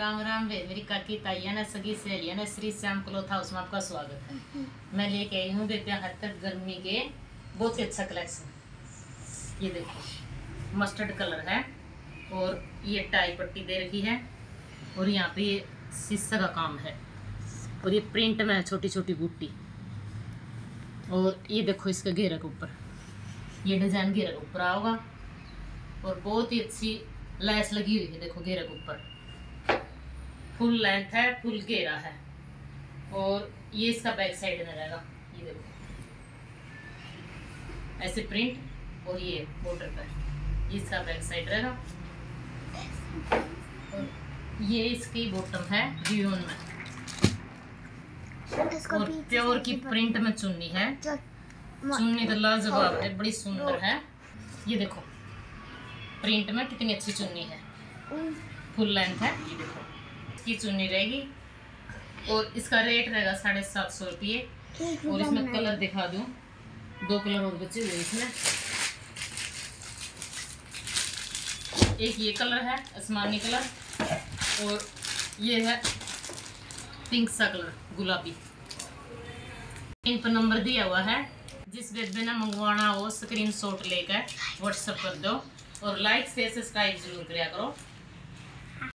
राम राम वे मेरी काकी ताइया ने सगी सहेलियां ने श्री श्याम क्लॉथ हाउस में आपका स्वागत है। मैं लेके आई हूँ बेटियां हर तक गर्मी के बहुत ही अच्छा कलेक्शन। ये देखो मस्टर्ड कलर है और ये टाई पट्टी दे रखी है और यहाँ पे ये शीशा का काम है और ये प्रिंट में है छोटी छोटी बूटी। और ये देखो इसका घेरा के ऊपर ये डिजाइन घेरा के ऊपर आओगा और बहुत ही अच्छी लैस लगी हुई है। देखो घेरा के ऊपर फुल लेंथ है, फुल घेरा है और ये इसका बैक साइड में रहेगा। ये देखो ऐसे प्रिंट और ये बॉर्डर पर ये इसका बैक साइड रहेगा और ये इसकी बॉटम है रियोन में और प्योर की प्रिंट में चुन्नी है। चुन्नी तो लाजवाब है, बड़ी सुंदर है। ये देखो प्रिंट में कितनी अच्छी चुन्नी है, फुल लेंथ है। ये देखो इसकी चुन्नी रहेगी और इसका रेट रहेगा 750 रुपये। और इसमें कलर दिखा दूं, 2 कलर और बचे हुए इसमें। एक ये कलर है आसमानी कलर और ये है पिंक सा कलर गुलाबी। इन पर नंबर दिया हुआ है, जिस बेबे ने मंगवाना हो स्क्रीनशॉट लेकर व्हाट्सएप कर दो और लाइक से सब्सक्राइब जरूर किया करो।